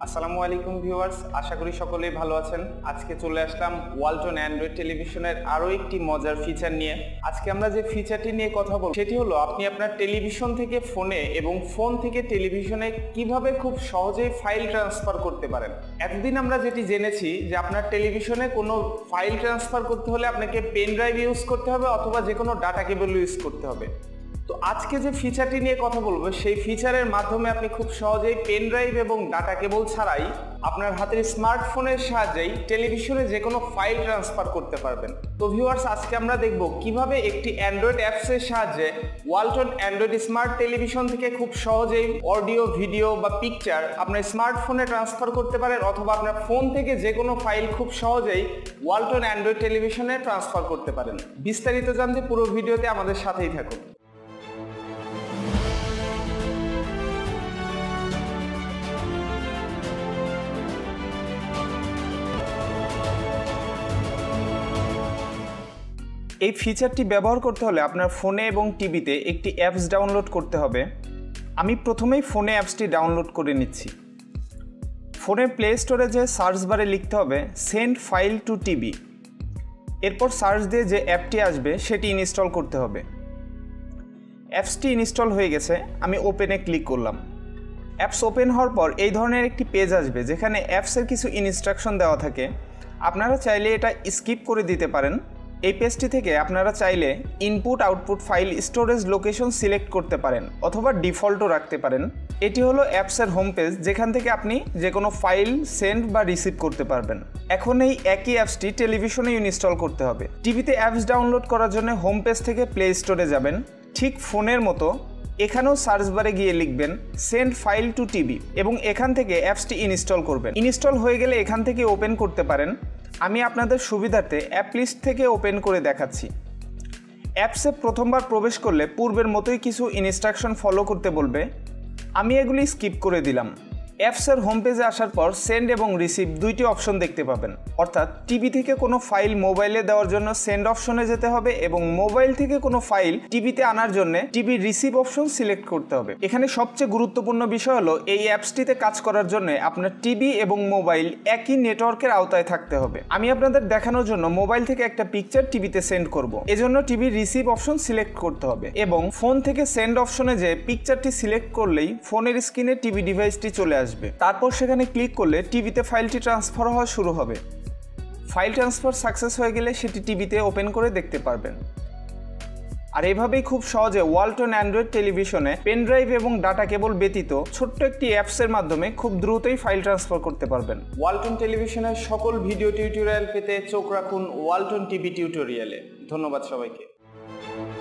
আসসালামু আলাইকুম ভিউয়ার্স, আশা করি সকলেই ভালো আছেন। আজকে চলে আসলাম ওয়ালটন অ্যান্ড্রয়েড টেলিভিশনের আরো একটি মজার ফিচার নিয়ে। আজকে আমরা যে ফিচারটি নিয়ে কথা বলব সেটি হলো আপনি আপনার টেলিভিশন থেকে ফোনে এবং ফোন থেকে টেলিভিশনে কিভাবে খুব সহজেই ফাইল ট্রান্সফার করতে পারেন। এতদিন আমরা যেটি জেনেছি যে আপনার টেলিভিশনে কোনো ফাইল ট্রান্সফার করতে হলে আপনাকে পেন ড্রাইভ ইউজ করতে হবে অথবা যে কোনো ডাটা কেবল ইউজ করতে হবে। তো আজকে যে ফিচারটি নিয়ে কথা বলবো সেই ফিচারের মাধ্যমে আপনি খুব সহজেই পেন ড্রাইভ এবং ডাটা কেবল ছাড়াই আপনার হাতের স্মার্টফোনের সাহায্যেই টেলিভিশনে যে কোনো ফাইল ট্রান্সফার করতে পারবেন। তো ভিউয়ার্স, আজকে আমরা দেখব কিভাবে একটি অ্যান্ড্রয়েড অ্যাপসের সাহায্যে ওয়ালটন অ্যান্ড্রয়েড স্মার্ট টেলিভিশন থেকে খুব সহজেই অডিও, ভিডিও বা পিকচার আপনার স্মার্টফোনে ট্রান্সফার করতে পারেন অথবা আপনার ফোন থেকে যে কোনো ফাইল খুব সহজেই ওয়ালটন অ্যান্ড্রয়েড টেলিভিশনে ট্রান্সফার করতে পারেন। বিস্তারিত জানতে পুরো ভিডিওতে আমাদের সাথেই থাকুন। এই ফিচারটি ব্যবহার করতে হলে আপনার ফোনে এবং টিভিতে একটি অ্যাপস ডাউনলোড করতে হবে। আমি প্রথমেই ফোনে অ্যাপসটি ডাউনলোড করে নিচ্ছি। ফোনের প্লে স্টোরে যে সার্চ বারে লিখতে হবে সেন্ড ফাইল টু টিভি, এরপর সার্চ দিয়ে যে অ্যাপটি আসবে সেটি ইনস্টল করতে হবে। অ্যাপসটি ইনস্টল হয়ে গেছে, আমি ওপেনে ক্লিক করলাম। অ্যাপস ওপেন হওয়ার পর এই ধরনের একটি পেজ আসবে যেখানে অ্যাপসের কিছু ইনস্ট্রাকশন দেওয়া থাকে। আপনারা চাইলে এটা স্কিপ করে দিতে পারেন। এই পেজটি থেকে আপনারা চাইলে input output file storage location select করতে পারেন অথবা ডিফল্টও রাখতে পারেন। এটি হলো অ্যাপসের হোম পেজ, যেখান থেকে আপনি যে কোনো ফাইল সেন্ড বা রিসিভ করতে পারবেন। এখন এই একই অ্যাপসটি টেলিভিশনে ইনস্টল করতে হবে। টিভিতে অ্যাপস ডাউনলোড করার জন্য হোম পেজ থেকে প্লে স্টোরে যাবেন। ঠিক ফোনের মতো এখানেও সার্চ বারে গিয়ে লিখবেন সেন্ড ফাইল টু টিভি এবং এখান থেকে অ্যাপসটি ইনস্টল করবেন। ইনস্টল হয়ে গেলে এখান থেকে ওপেন করতে পারেন। আমি আপনাদের সুবিধার্থে অ্যাপ লিস্ট থেকে ওপেন করে দেখাচ্ছি। অ্যাপসে প্রথমবার প্রবেশ করলে পূর্বের মতোই কিছু ইনস্ট্রাকশন ফলো করতে বলবে, আমি এগুলি স্কিপ করে দিলাম। অ্যাপসের হোম পেজে আসার পর সেন্ড এবং রিসিভ দুইটি অপশন দেখতে পাবেন। অর্থাৎ টিভি থেকে কোনো ফাইল মোবাইলে দেওয়ার জন্য সেন্ড অপশনে যেতে হবে এবং মোবাইল থেকে কোনো ফাইল টিভিতে আনার জন্য টিভি রিসিভ অপশন সিলেক্ট করতে হবে। এখানে সবচেয়ে গুরুত্বপূর্ণ বিষয় হলো এই অ্যাপসটিতে কাজ করার জন্য আপনার টিভি এবং মোবাইল একই নেটওয়ার্কের আওতায় থাকতে হবে। আমি আপনাদের দেখানোর জন্য মোবাইল থেকে একটা পিকচার টিভিতে সেন্ড করব, এজন্য টিভি রিসিভ অপশন সিলেক্ট করতে হবে এবং ফোন থেকে সেন্ড অপশনে যে পিকচারটি সিলেক্ট করলেই ফোনের স্ক্রিনে টিভি ডিভাইসটি চলে আসবে। তারপর সেখানে ক্লিক করলে টিভিতে ফাইলটি ট্রান্সফার হওয়া শুরু হবে। ফাইল ট্রান্সফার সাকসেস হয়ে গেলে সেটি টিভিতে ওপেন করে দেখতে পারবেন। আর এভাবেই খুব সহজে ওয়ালটন অ্যান্ড্রয়েড টেলিভিশনে পেন ড্রাইভ এবং ডাটা কেবল ব্যতীত ছোট্ট একটি অ্যাপসের মাধ্যমে খুব দ্রুতই ফাইল ট্রান্সফার করতে পারবেন। ওয়ালটন টেলিভিশনের সকল ভিডিও টিউটোরিয়াল পেতে চোখ রাখুন ওয়ালটন টিভি টিউটোরিয়ালে। ধন্যবাদ সবাইকে।